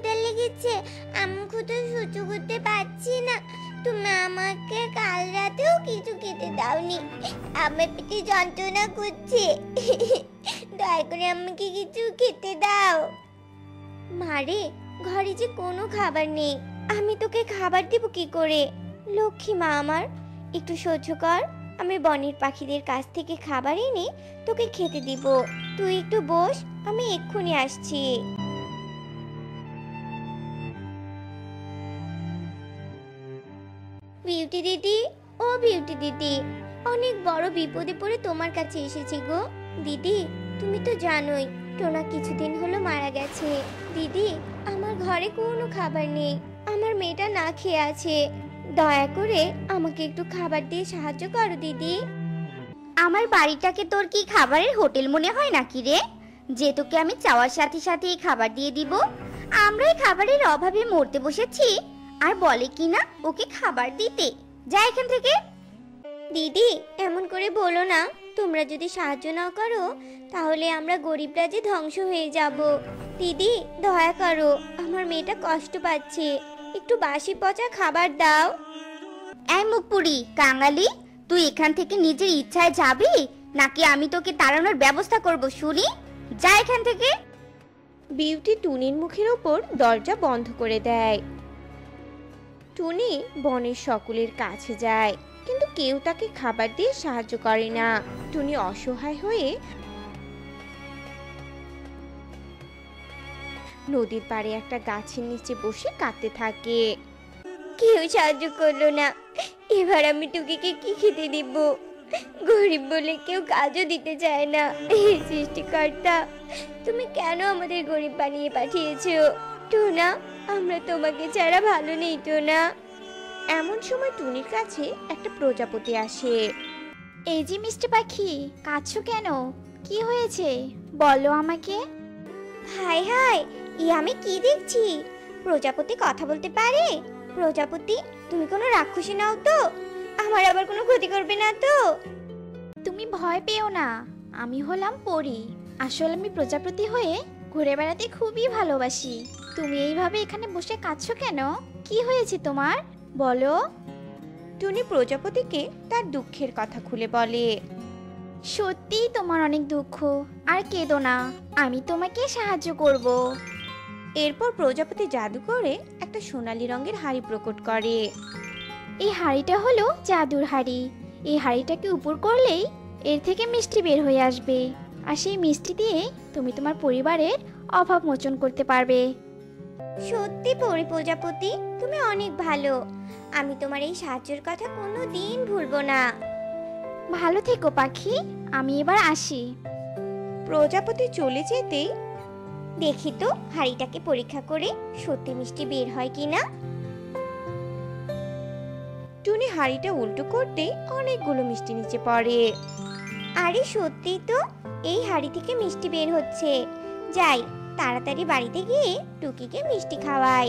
ক্ষুধা লেগেছে, আমি ক্ষুধা সহ্য করতে পারছি না। তুমি আমাকে কাল রাতেও কিছু খেতে দাওনি, আমার পেটে যন্ত্রণা করছে। দয়া করে আমাকে কিছু খেতে দাও। মারে, ঘরে যে কোনো খাবার নেই, আমি তোকে খাবার দেব কি করে? লক্ষ্মী মা আমার, একটু সহ্য কর, আমি বনের পাখিদের কাছ থেকে খাবার এনে তোকে খেতে দিব। তুই একটু বস, আমি এক্ষুনি আসছি। বিউটি দিদি, ও বিউটি দিদি, অনেক বড় বিপদে পড়ে তোমার কাছে এসেছি গো। দিদি, তুমি তো জানোই টোনা কিছুদিন হলো মারা গেছে। দিদি, আমার ঘরে কোনো খাবার নেই, আমার মেয়েটা না খেয়ে আছে। দয়া করে আমাকে একটু খাবার দিয়ে সাহায্য করো দিদি। আমার বাড়িটাকে তোর কি খাবারের হোটেল মনে হয় নাকি রে, যে তোকে আমি চাওয়ার সাথে সাথেই খাবার দিয়ে দিব? আমরাই খাবারের অভাবে মরতে বসেছি, আর বলে কি না ওকে খাবার দিতে। যা এখান থেকে। দিদি, এমন করে বলো না, তোমরা যদি সাহায্য না করো তাহলে আমরা গরিবরা যে ধ্বংস হয়ে যাব। দিদি, দয়া করো, আমার মেয়েটা কষ্ট পাচ্ছে, একটু বাসি পচা খাবার দাও। এই মুখপুরি কাঙালি, তুই এখান থেকে নিজের ইচ্ছায় যাবি নাকি আমি তোকে তাড়ানোর ব্যবস্থা করব শুনি? যা এখান থেকে। বিউটি টুনির মুখের ওপর দরজা বন্ধ করে দেয়। টুনি বনের সকলের কাছে যায়, কিন্তু কেউ তাকে খাবার দিয়ে সাহায্য করে না। টুনি অসহায় হয়ে নদীর পাড়ে একটা গাছের নিচে বসে কাঁদতে থাকে। কেউ সাহায্য করলো না, এবার আমি টুকিকে কি খেতে দিব? গরিব বলে কেউ কাজও দিতে চায় না। হে সৃষ্টিকর্তা, তুমি কেন আমাদের গরিব বানিয়ে পাঠিয়েছো? টোনা, আমরা তোমাকে ছাড়া ভালো নেই টোনা। এমন সময় টুনির কাছে একটা প্রজাপতি আসে। এই যে মিষ্টি পাখি, কাঁদছো কেন? কি হয়েছে বলো আমাকে। হাই হাই, আমি কি দেখছি? প্রজাপতি কথা বলতে পারে? প্রজাপতি, তুমি কোনো রাক্ষসী নাও তো? আমার আবার কোনো ক্ষতি করবে না তো? তুমি ভয় পেও না, আমি হলাম পরী। আসলে আমি প্রজাপতি হয়ে ঘুরে বেড়াতে খুবই ভালোবাসি। তুমি এইভাবে এখানে বসে কাঁদছো কেন? কি হয়েছে তোমার বলো। টুনি প্রজাপতিকে তার দুঃখের কথা খুলে বলে। সত্যিই তোমার অনেক দুঃখ, আর কেঁদো না, আমি তোমাকে সাহায্য করব। এরপর প্রজাপতি জাদু করে একটা সোনালী রঙের হাড়ি প্রকট করে। এই হাড়িটা হলো জাদুর হাড়ি। এই হাড়িটাকে উপর করলেই এর থেকে মিষ্টি বের হয়ে আসবে, আর সেই মিষ্টি দিয়ে তুমি তোমার পরিবারের অভাব মোচন করতে পারবে। সত্যি পরি প্রজাপতি, তুমি অনেক ভালো। আমি তোমার এই সাহায্যের কথা কোনো দিন ভুলবো না। ভালো থেকো পাখি, আমি এবার আসি। প্রজাপতি চলে যেতেই দেখি তো হাড়িটাকে পরীক্ষা করে সত্যি মিষ্টি বের হয় কিনা। টুনি হাড়িটা উল্টো করতে অনেকগুলো মিষ্টি নিচে পড়ে। আরে সত্যি তো, এই হাড়ি থেকে মিষ্টি বের হচ্ছে। যাই, তাড়াতাড়ি বাড়িতে গিয়ে টুকিকে মিষ্টি খাওয়াই।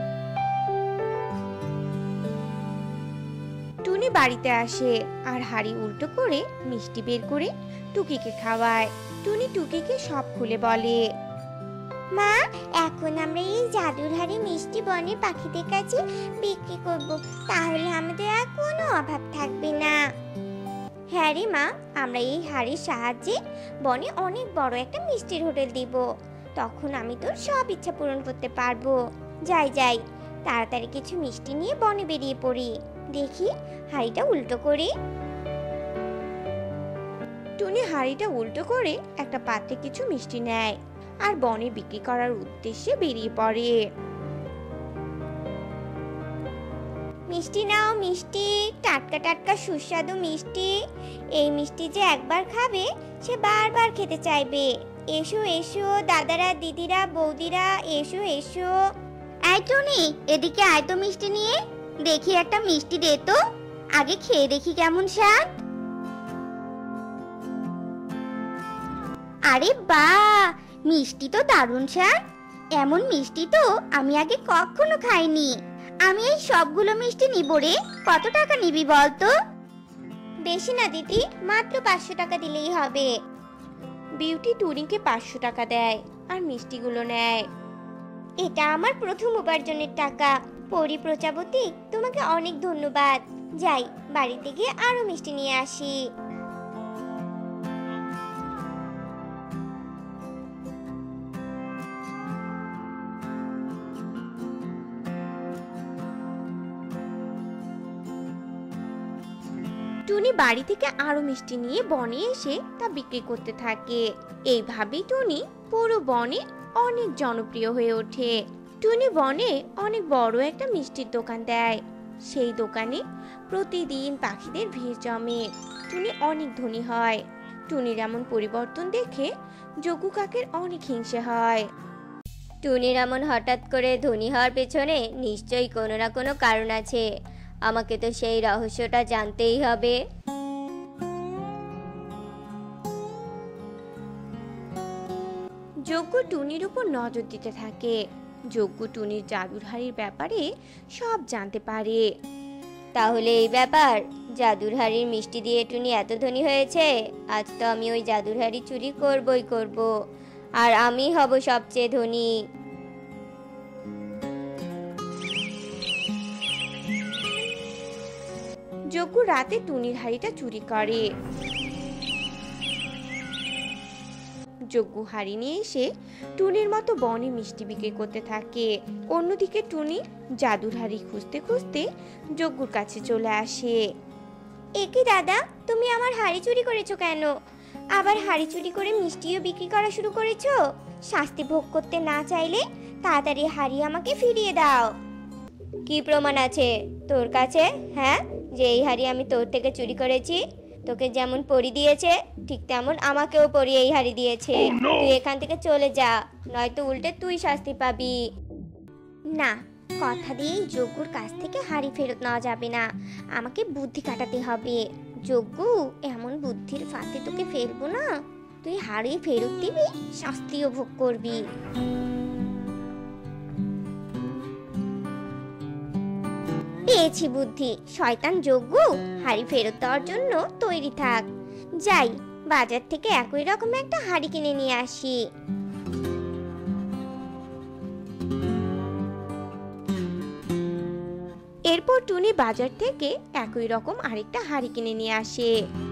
টুনি বাড়িতে আসে আর হাড়ি উল্টো করে মিষ্টি বের করে টুকিকে খাওয়ায়। টুনি টুকিকে সব খুলে বলে। মা, এখন আমরা এই জাদুর হাড়ি মিষ্টি বনের পাখিদের কাছে বিক্রি করব, তাহলে আমাদের আর কোনো অভাব থাকবে না। হ্যাঁ রে মা, আমরা এই হাড়ির সাহায্যে বনে অনেক বড় একটা মিষ্টির হোটেল দিব, তখন আমি তোর সব ইচ্ছা পূরণ করতে পারবো। যাই যাই, তাড়াতাড়ি কিছু মিষ্টি নিয়ে বনে বেরিয়ে পড়ি। দেখি হাড়িটা উল্টো করি। টুনি হাড়িটা উল্টো করে একটা পাত্রে কিছু মিষ্টি নেয় আর বনে বিক্রি করার উদ্দেশ্যে বেরিয়ে পড়ে। মিষ্টি নাও মিষ্টি, টাটকা টাটকা সুস্বাদু মিষ্টি। এই মিষ্টি যে একবার খাবে সে বারবার খেতে চাইবে। এসো এসো দাদারা, দিদিরা, বৌদিরা, এসো এসো। এই টুনি, এদিকে আয় তো মিষ্টি নিয়ে। দেখি একটা মিষ্টি দে তো, আগে খেয়ে দেখি কেমন স্বাদ। আরে বাহ, মিষ্টি তো দারুণ স্বাদ। এমন মিষ্টি তো আমি আগে কখনো খাইনি। আমি এই সবগুলো মিষ্টি নিব রে। কত টাকা নিবি বলতো? বেশি না দিদি, মাত্র 500 টাকা দিলেই হবে। বিউটি টুনিকে 500 টাকা দেয় আর মিষ্টিগুলো নেয়। এটা আমার প্রথম উপার্জনের টাকা। পরি প্রজাপতি, তোমাকে অনেক ধন্যবাদ। যাই, বাড়িতে গিয়ে আরো মিষ্টি নিয়ে আসি। টুনি বাড়ি থেকে আরো মিষ্টি নিয়ে বনে এসে তা বিক্রি করতে থাকে। এইভাবেই টুনি পুরো বনে অনেক জনপ্রিয় হয়ে ওঠে। টুনি বনে অনেক বড় একটা মিষ্টির দোকান দেয়। সেই দোকানে প্রতিদিন পাখিদের ভিড় জমে। টুনি অনেক ধনী হয়। টুনির এমন পরিবর্তন দেখে যোগু কাকের অনেক হিংসে হয়। টুনির এমন হঠাৎ করে ধনী হওয়ার পেছনে নিশ্চয়ই কোনো না কোনো কারণ আছে। আমাকে তো সেই রহস্যটা জানতেই হবে। যজ্ঞ টুনির উপর নজর দিতে থাকে। যজ্ঞ টুনির জাদুর হাড়ির ব্যাপারে সব জানতে পারে। তাহলে এই ব্যাপার, জাদুর হাড়ির মিষ্টি দিয়ে টুনি এত ধনী হয়েছে। আজ তো আমি ওই জাদুর হাড়ি চুরি করবই করব, আর আমি হব সবচেয়ে ধনী। যজ্ঞ রাতে টুনির হাড়িটা চুরি করে। যজ্ঞ হাড়ি নিয়ে এসে টুনির মতো বনে মিষ্টি বিক্রি করতে থাকে। অন্যদিকে টুনি জাদুর হাড়ি খুঁজতে খুঁজতে যজ্ঞর কাছে চলে আসে। একি দাদা, তুমি আমার হাড়ি চুরি করেছো কেন? আবার হাড়ি চুরি করে মিষ্টিও বিক্রি করা শুরু করেছো? শাস্তি ভোগ করতে না চাইলে তাড়াতাড়ি হাড়ি আমাকে ফিরিয়ে দাও। কি প্রমাণ আছে তোর কাছে, হ্যাঁ, যে এই হাড়ি আমি তোর থেকে চুরি করেছি? তোকে যেমন পরি দিয়েছে ঠিক তেমন আমাকেও পরি এই হাড়ি দিয়েছে। তুই এখান থেকে চলে যা, নয়তো উল্টে তুই শাস্তি পাবি। না, কথা দিয়েই যজ্ঞর কাছ থেকে হাড়ি ফেরত নেওয়া যাবে না। আমাকে বুদ্ধি কাটাতে হবে। যজ্ঞ, এমন বুদ্ধির ফাঁদে তোকে ফেলবো না। তুই হাড়ি ফেরত দিবি, শাস্তিও ভোগ করবি। পেয়েছি বুদ্ধি। শয়তান যজ্ঞ, হাড়ি ফেরত দেওয়ার জন্য তৈরি থাক। যাই, বাজার থেকে একই রকম একটা হাড়ি কিনে নিয়ে আসি। এরপর টুনি বাজার থেকে একই রকম আরেকটা হাড়ি কিনে নিয়ে আসে।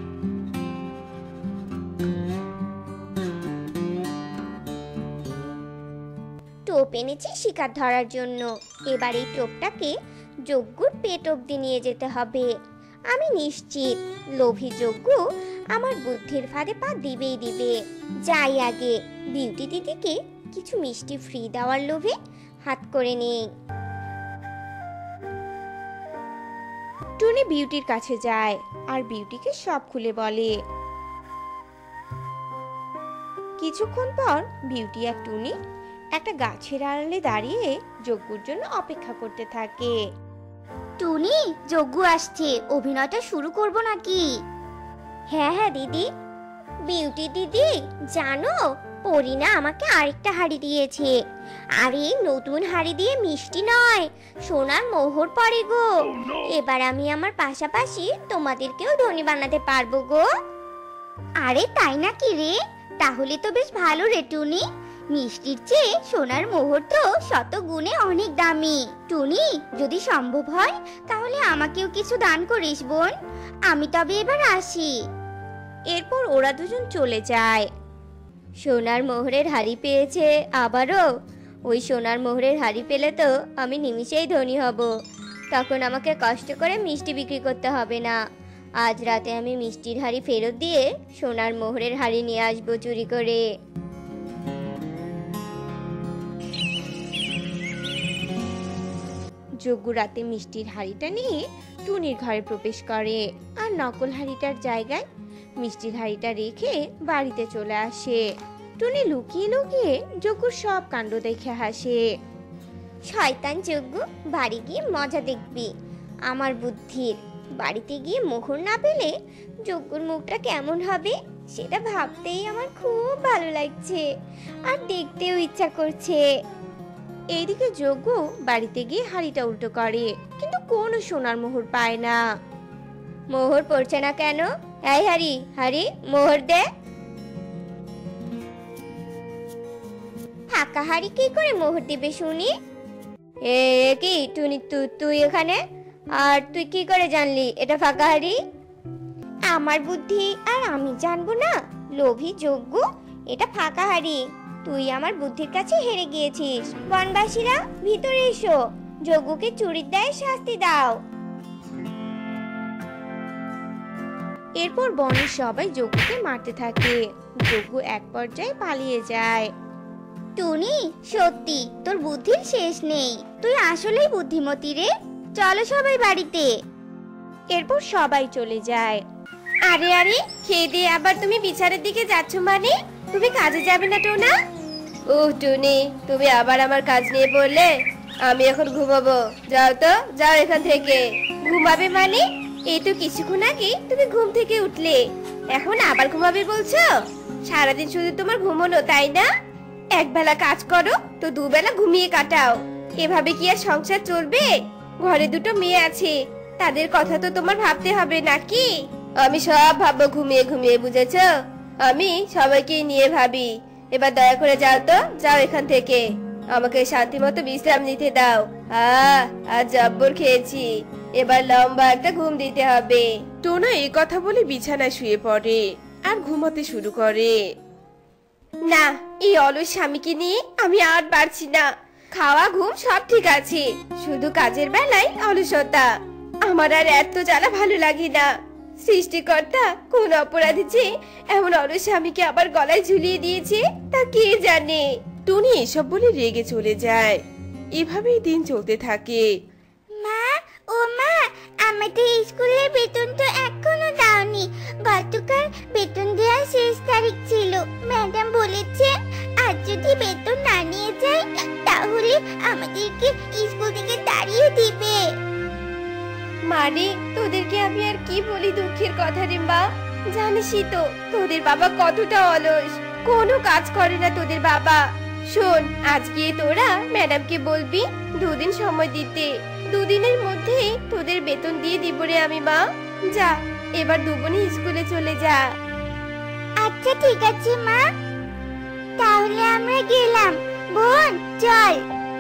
টোপ এনেছি শিকার ধরার জন্য। এবার এই টোপটাকে যজ্ঞর পেট অব্দি নিয়ে যেতে হবে। আমি নিশ্চিত লোভী যজ্ঞ আমার বুদ্ধির ফাঁদে পা দিবেই দিবে। যাই আগে বিউটি দিদিকে কিছু মিষ্টি ফ্রি দেওয়ার লোভে হাত করে নেই। টুনি বিউটির কাছে যায় আর বিউটিকে সব খুলে বলে। কিছুক্ষণ পর বিউটি আর টুনি একটা গাছের আড়ালে দাঁড়িয়ে যজ্ঞর জন্য অপেক্ষা করতে থাকে। টুনি, যজ্ঞ আসছে, অভিনয়টা শুরু করব নাকি? হ্যাঁ হ্যাঁ দিদি। বিউটি দিদি, জানো পরিনা আমাকে আরেকটা হাড়ি দিয়েছে। আর এই নতুন হাড়ি দিয়ে মিষ্টি নয়, সোনার মোহর পড়ে গো। এবার আমি আমার পাশাপাশি তোমাদেরকেও ধনী বানাতে পারবো গো। আরে তাই নাকি রে? তাহলে তো বেশ ভালো রে টুনি। মিষ্টির চেয়ে সোনার মোহর তো শত গুণে অনেক দামি। টুনি, যদি সম্ভব হয় তাহলে আমাকেও কিছু দান করিস বোন। আমি তবে এবার আসি। এরপর ওরা দুজন চলে যায়। সোনার মোহরের হাড়ি পেয়েছে আবারও। ওই সোনার মোহরের হাড়ি পেলে তো আমি নিমিষেই ধনী হব। তখন আমাকে কষ্ট করে মিষ্টি বিক্রি করতে হবে না। আজ রাতে আমি মিষ্টির হাড়ি ফেরত দিয়ে সোনার মোহরের হাড়ি নিয়ে আসবো চুরি করে। যজ্ঞ রাতে মিষ্টির হাড়িটা নিয়ে টুনির ঘরে প্রবেশ করে আর নকল হাড়িটার জায়গায় মিষ্টির হাড়িটা রেখে বাড়িতে চলে আসে। টুনি লুকিয়ে লুকিয়ে যজ্ঞর সব কাণ্ড দেখে হাসে। শয়তান যজ্ঞ, বাড়ি গিয়ে মজা দেখবি আমার বুদ্ধির। বাড়িতে গিয়ে মোহর না পেলে যজ্ঞর মুখটা কেমন হবে সেটা ভাবতেই আমার খুব ভালো লাগছে, আর দেখতেও ইচ্ছা করছে। এইদিকে যজ্ঞ বাড়িতে গিয়ে হাড়িটা উল্টো করে, কিন্তু কোনো সোনার মোহর পায় না। মোহর পড়ছে না কেন? এই হাড়ি, হাড়ি মোহর দে। থাক ফাঁকা হাড়ি কি করে মোহর দিবে শুনি? এ কি টুনি, তুই এখানে? আর তুই কি করে জানলি এটা ফাঁকা হাড়ি? আমার বুদ্ধি আর আমি জানবো না? লোভী যজ্ঞ, এটা ফাঁকা হাড়ি। তুই আমার বুদ্ধির কাছে হেরে গিয়েছিস। বনবাসীরা ভিতরে এসো, যজ্ঞকে চুরির দায়ে শাস্তি দাও। এরপর বনের সবাই যজ্ঞকে মারতে থাকে। যজ্ঞ এক পর্যায়ে পালিয়ে যায়। টুনি, সত্যি তোর বুদ্ধির শেষ নেই। তুই আসলেই বুদ্ধিমতী রে। চলো সবাই বাড়িতে। এরপর সবাই চলে যায়। আরে আরে, খেয়ে দিয়ে আবার তুমি বিচারের দিকে যাচ্ছ মানে? তুমি কাজে যাবে না টোনা? ওহ টুনি, তুমি আবার আমার কাজ নিয়ে পড়লে। আমি এখন ঘুমাবো। যাও তো, যাও এখান থেকে। ঘুমাবে মানে? এই তো কিছুক্ষণ আগে তুমি ঘুম থেকে উঠলে, এখন আবার ঘুমাবে বলছো? সারাদিন শুধু তোমার ঘুমোনো, তাই না? একবেলা কাজ করো তো দুবেলা ঘুমিয়ে কাটাও। এভাবে কি আর সংসার চলবে? ঘরে দুটো মেয়ে আছে, তাদের কথা তো তোমার ভাবতে হবে নাকি? আমি সব ভাববো ঘুমিয়ে ঘুমিয়ে, বুঝেছো? আমি সবাইকে নিয়ে ভাবি। এবার দয়া করে যাও তো, যাও এখান থেকে। আমাকে শান্তি মতো বিশ্রাম নিতে দাও। আজ জব্বর খেয়েছি, এবার লম্বা একটা ঘুম দিতে হবে। টোনা এই কথা বলে বিছানায় শুয়ে পড়ে আর ঘুমাতে শুরু করে। না, এই অলস স্বামীকে নিয়ে আমি আর পারছি না। খাওয়া ঘুম সব ঠিক আছে, শুধু কাজের বেলায় অলসতা। আমার আর এত জ্বালা ভালো লাগে না। সৃষ্টিকর্তা কোন অপরাধী যে এমন অলস স্বামীকে আবার গলায় ঝুলিয়ে দিয়েছে তা কে জানে। টুনি এসব বলে রেগে চলে যায়। এভাবেই দিন চলতে থাকে। মা, ও মা, আমাদের স্কুলের বেতন তো এখনো দাওনি। গতকাল বেতন দেওয়ার শেষ তারিখ ছিল। ম্যাডাম বলেছে আজ যদি বেতন না নিয়ে যাই তাহলে আমাদেরকে স্কুল থেকে তাড়িয়ে দিবে। মানে তোদেরকে আমি আর কি বলি দুঃখের কথা রে মা। জানিসই তো তোদের বাবা কতটা অলস, কোনো কাজ করে না তোদের বাবা। শোন, আজকে তোরা ম্যাডামকে বলবি দুদিন সময় দিতে। দুদিনের মধ্যে তোদের বেতন দিয়ে দিব রে আমি মা। যা, এবার দুবনে স্কুলে চলে যা। আচ্ছা ঠিক আছে মা, তাহলে আমরা গেলাম। বোন চল।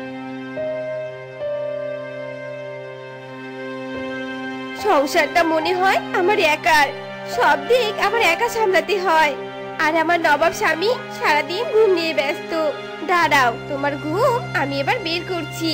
সংসারটা মনে হয় আমার একার, সব দিক আমার একা সামলাতে হয়। আর আমার নবাব স্বামী সারাদিন ঘুম নিয়ে ব্যস্ত। দাঁড়াও, তোমার ঘুম আমি এবার বের করছি।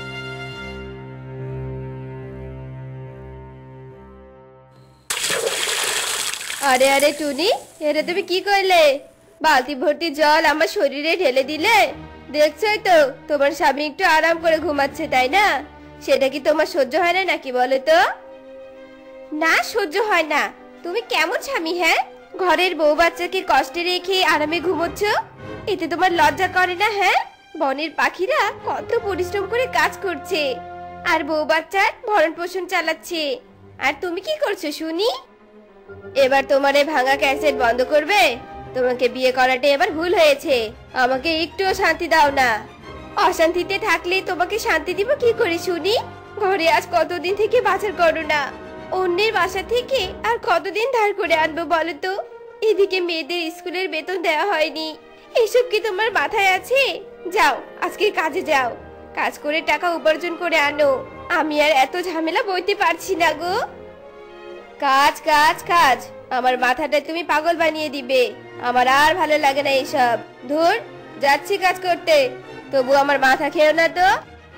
আরে আরে টুনি, এটা তুমি কি করলে? বালতি ভর্তি জল আমার শরীরে ঢেলে দিলে। দেখছোই তো তোমার স্বামী একটু আরাম করে ঘুমাচ্ছে, তাই না? সেটা কি তোমার সহ্য হয় না নাকি বলো তো? না, সহ্য হয় না। তুমি কেমন স্বামী হ্যাঁ? ঘরের বউ বাচ্চাকে কষ্টে রেখে আরামে ঘুমোচ্ছ, এতে তোমার লজ্জা করে না? হ্যাঁ, বনের পাখিরা কত পরিশ্রম করে কাজ করছে আর বউ বাচ্চার ভরণ পোষণ চালাচ্ছে, আর তুমি কি করছো শুনি? এবার তোমার এই ভাঙা ক্যাসেট বন্ধ করবে? তোমাকে বিয়ে করাটা এবার ভুল হয়েছে। আমাকে একটুও শান্তি দাও না। অশান্তিতে থাকলে তোমাকে শান্তি দিব কি করে শুনি? ঘরে আজ কতদিন থেকে বাজার করো না, অন্যের বাসা থেকে আর কতদিন ধার করে আনবো বলো তো? এদিকে মেয়েদের স্কুলের বেতন দেওয়া হয়নি। এসব কি তোমার মাথায় আছে? যাও, আজকে কাজে যাও, কাজ করে টাকা উপার্জন করে আনো। আমি আর এত ঝামেলা বইতে পারছি না গো। কাজ কাজ কাজ, আমার মাথাটা তুমি পাগল বানিয়ে দিবে। আমার আর ভালো লাগে না এইসব। ধুর, যাচ্ছি কাজ করতে, তবু আমার মাথা খেও না তো।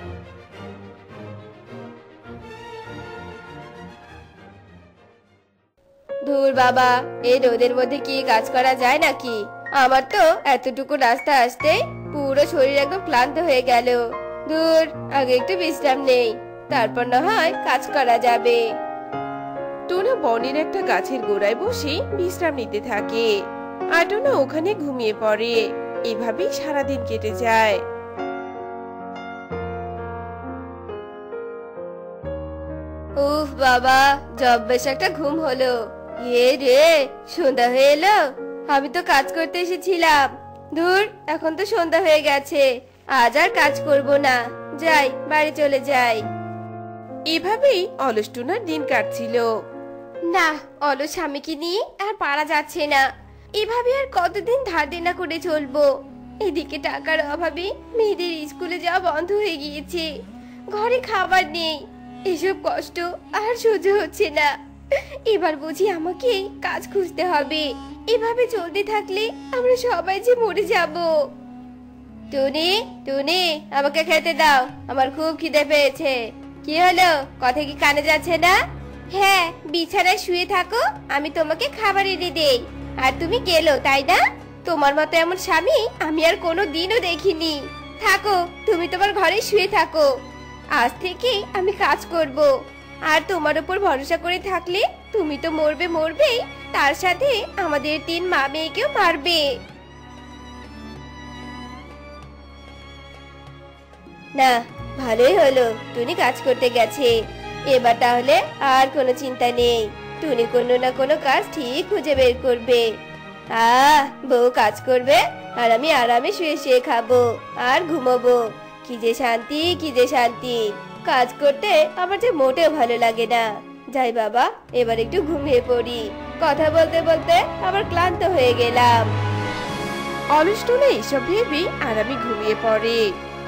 ধুর বাবা, এই রোদের মধ্যে কি কাজ করা যায় নাকি? আমার তো এতটুকু রাস্তা আসতে পুরো শরীর একদম ক্লান্ত হয়ে গেল। ধুর, আগে একটু বিশ্রাম নেই, তারপর না হয় কাজ করা যাবে। টোনা বনের একটা গাছের গোড়ায় বসে বিশ্রাম নিতে থাকে আর টোনা ওখানে ঘুমিয়ে পড়ে। এভাবেই সারাদিন কেটে যায়। উফ বাবা, জব বেশ একটা ঘুম হলো। এ রে, সন্ধ্যা হয়ে এলো। আমি তো কাজ করতে এসেছিলাম। ধুর, এখন তো সন্ধ্যা হয়ে গেছে। আজ আর কাজ করব না, যাই বাড়ি চলে যাই। এভাবেই অলস টোনার দিন কাটছিল। না, অলস স্বামীকে নিয়ে আর পারা যাচ্ছে না। এভাবে আর কতদিন ধার দেনা করে চলবো? এদিকে টাকার অভাবে মেয়েদের স্কুলে যাওয়া বন্ধ হয়ে গিয়েছে, ঘরে খাবার নেই। এসব কষ্ট আর সহ্য হচ্ছে না। এবার বুঝি আমাকে কাজ খুঁজতে হবে। এভাবে চলতে থাকলে আমরা সবাই যে মরে যাব। টুনি, টুনি, আমাকে খেতে দাও, আমার খুব খিদে পেয়েছে। কি হলো, কথা কি কানে যাচ্ছে না? হ্যাঁ, বিছানায় শুয়ে থাকো, আমি তোমাকে খাবার এনে দেই। আর তুমি গেলো, তাই না? তোমার মতো এমন স্বামী আমি আর কোনো দিনও দেখিনি। থাকো, তুমি তোমার ঘরে শুয়ে থাকো। আজ থেকে আমি কাজ করব। আর তোমার উপর ভরসা করে থাকলে তুমি তো মরবে মরবে, তার সাথে আমাদের 3 মা মেয়েকেও মারবে। না, ভালোই হলো টুনি কাজ করতে গেছে। এবার তাহলে আর কোনো চিন্তা নেই। টুনি কোনো না কোনো কাজ ঠিক খুঁজে বের করবে। বউ কাজ করবে আর আমি আরামে শুয়ে শুয়ে খাবো আর ঘুমাবো। কি যে শান্তি, কি যে শান্তি। কাজ করতে আমার যে মোটেও ভালো লাগে না। যাই বাবা, এবার একটু ঘুমিয়ে পড়ি। কথা বলতে বলতে আবার ক্লান্ত হয়ে গেলাম। অলস টুনি এসব ভেবে আরামে ঘুমিয়ে পড়ে।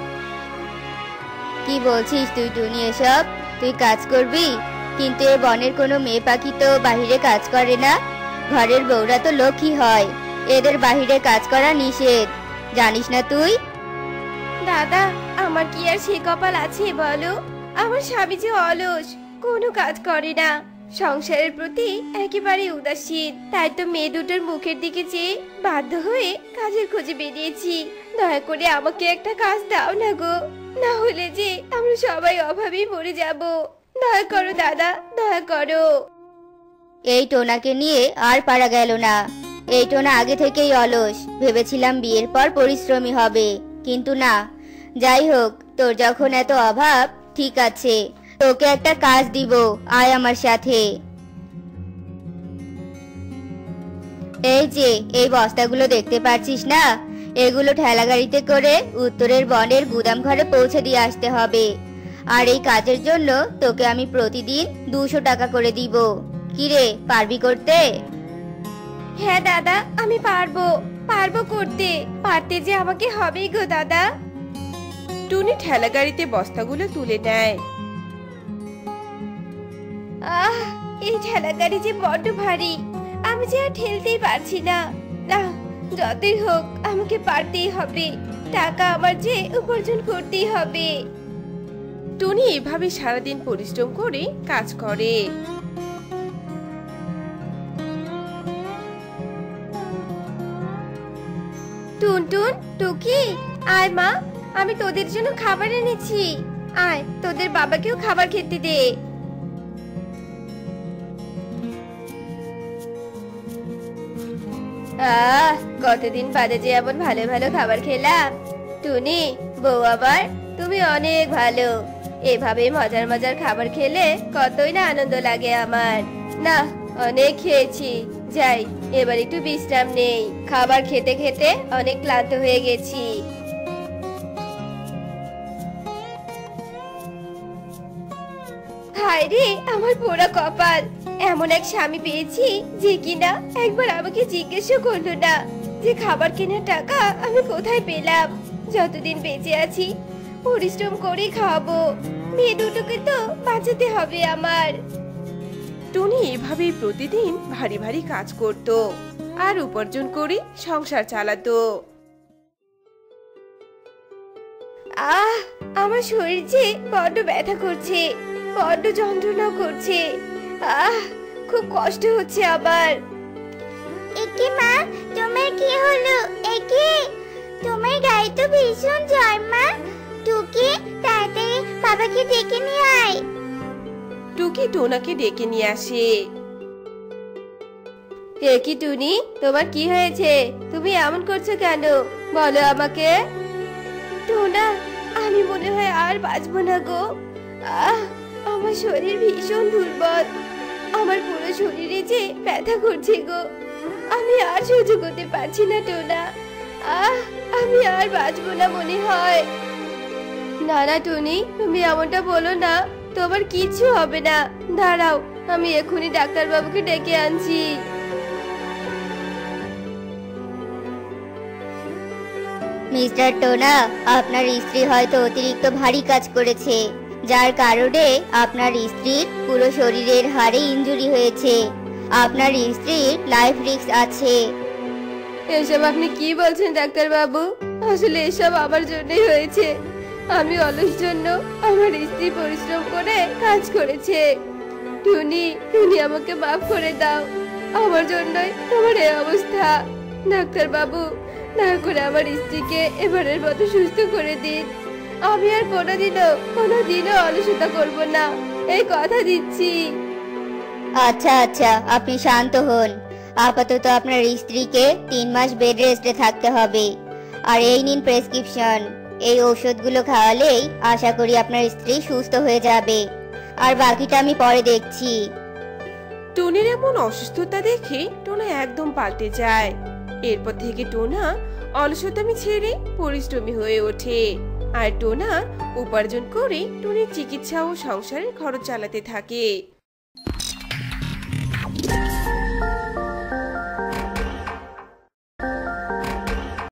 কি বলছিস তুই টুনি এসব? তুই কাজ করবি? কিন্তু এ বনের কোনো মেয়ে পাখি তো বাহিরে কাজ করে না। ঘরের বউরা তো লক্ষ্মী হয়, এদের বাহিরে কাজ করা নিষেধ, জানিস না তুই? দাদা, আমার কি আর সে কপাল আছে বলো? আমার স্বামী যে অলস, কোনো কাজ করে না, সংসারের প্রতি একেবারে উদাসীন। তাই তো মেয়ে দুটোর মুখের দিকে চেয়ে বাধ্য হয়ে কাজের খোঁজে বেরিয়েছি। দয়া করে আমাকে একটা কাজ দাও না গো, না হলে যে আমরা সবাই অভাবেই মরে যাব। দয়া করো দাদা, দয়া করো। এই টোনাকে নিয়ে আর পারা গেল না। এই টোনা আগে থেকেই অলস, ভেবেছিলাম বিয়ের পর পরিশ্রমী হবে, কিন্তু না। যাই হোক, তোর যখন এত অভাব, ঠিক আছে, তোকে একটা কাজ দিব, আয় আমার সাথে। এই যে এই বস্তাগুলো দেখতে পাচ্ছিস না, এগুলো ঠেলা গাড়িতে করে উত্তরের বনের গুদাম ঘরে পৌঁছে দিয়ে আসতে হবে। আর এই কাজের জন্য তোকে আমি প্রতিদিন 200 টাকা করে দিব। কিরে, পারবি করতে? হ্যাঁ দাদা, আমি পারবো, পারবো করতে। পারতে যে আমাকে হবেই গো দাদা। টুনি ঠেলা গাড়িতে বস্তাগুলো তুলে নেয়। এই ঠেলা গাড়ি যে বড্ড ভারী, আমি যে আর ঠেলতেই পারছি না। না, যতই হোক আমাকে পারতেই হবে। টাকা আমার যে উপার্জন করতেই হবে। টুনি এভাবে সারাদিন পরিশ্রম করে কাজ করে। টুনটুন, টুকি, আয় মা, আমি তোদের জন্য খাবার এনেছি। আয়, তোদের বাবাকেও খাবার খেতে দে। কতদিন বাদে যে এমন ভালো ভালো খাবার খেলাম। টুনি, বউ আমার, তুমি অনেক ভালো। এভাবে মজার মজার খাবার খেলে কতই না আনন্দ লাগে আমার। না, অনেক খেয়েছি, যাই এবার একটু বিশ্রাম নেই। খাবার খেতে খেতে অনেক ক্লান্ত হয়ে গেছি। হায় রে, আমার পোড়া কপাল, এমন এক স্বামী পেয়েছি যে কিনা একবার আমাকে জিজ্ঞেসও করলো না যে খাবার কেনার টাকা আমি কোথায় পেলাম। যতদিন বেঁচে আছি পরিশ্রম করে খাওয়াবো, মেয়ে দুটোকে তো বাঁচাতে হবে আমার। টুনি এভাবেই প্রতিদিন ভারী ভারী কাজ করত আর উপার্জন করে সংসার চালাতো। আমার শরীর যে বড্ড ব্যথা করছে, বড্ড যন্ত্রণা করছে। খুব কষ্ট হচ্ছে আবার। একে মা, তোমার কি হলো? একে, তোমার গায়ে তো ভীষণ জ্বর মা। টুকি, তাড়াতাড়ি বাবাকে ডেকে নিয়ে আয়। টুকি টোনাকে ডেকে নিয়ে আসে। কি টুনি, তোমার কি হয়েছে? তুমি এমন করছো কেন, বলো আমাকে। টোনা, আমি মনে হয় আর বাঁচবো না গো। আমার শরীর ভীষণ দুর্বল, আমার পুরো শরীরে যে ব্যথা করছে গো। আমি আর সহ্য করতে পারছি না টোনা। আমি আর বাঁচবো না মনে হয়। না না টুনি, তুমি এমনটা বলো না, তোমার কিছু হবে না। দাঁড়াও, আমি এখনই ডাক্তার বাবুকে ডেকে আনছি। মিস্টার টোনা, আপনার স্ত্রী হয়তো অতিরিক্ত ভারী কাজ করেছে, যার কারণে আপনার স্ত্রীর পুরো শরীরের হাড়ে ইনজুরি হয়েছে। আপনার স্ত্রীর লাইফ রিস্ক আছে। এসব আপনি কি বলছেন ডাক্তার বাবু? আসলে এসব আমার জন্যই হয়েছে। আমি অলস জন্য আমার স্ত্রী পরিশ্রম করে কাজ করেছে। টুনি, টুনি আমাকে মাফ করে দাও। আমার জন্যই তোমার এই অবস্থা। ডাক্তার বাবু, দয়া করে আমার স্ত্রীকে এবারের মতো সুস্থ করে দিন। আমি আর কোনোদিনও অলসতা করব না, এই কথা দিচ্ছি। আচ্ছা আচ্ছা, আপনি শান্ত হন। আপাতত আপনার স্ত্রীকে 3 মাস বেড রেস্টে থাকতে হবে। আর এই নিন প্রেসক্রিপশন। এই ঔষধগুলো খাওয়ালেই আশা করি আপনার স্ত্রী সুস্থ হয়ে যাবে। আর বাকিটা আমি পরে দেখছি। টুনির এমন অসুস্থতা দেখে টোনা একদম পাল্টে যায়। এরপর থেকে টোনা অলসতামি ছেড়ে পরিশ্রমী হয়ে ওঠে। আর টোনা উপার্জন করে টুনির চিকিৎসা ও সংসারের খরচ চালাতে থাকে।